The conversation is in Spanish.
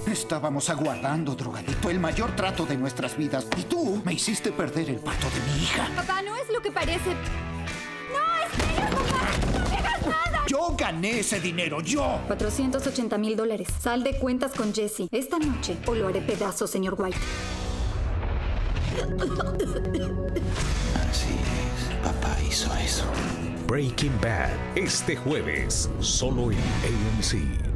Estábamos aguardando, drogadicto, el mayor trato de nuestras vidas. Y tú me hiciste perder el parto de mi hija. Papá, no es lo que parece. ¡No, espera, papá! ¡No me hagas nada! Yo gané ese dinero, yo. $480,000. Sal de cuentas con Jesse esta noche o lo haré pedazos, señor White. Así es, papá hizo eso. Breaking Bad, este jueves, solo en AMC.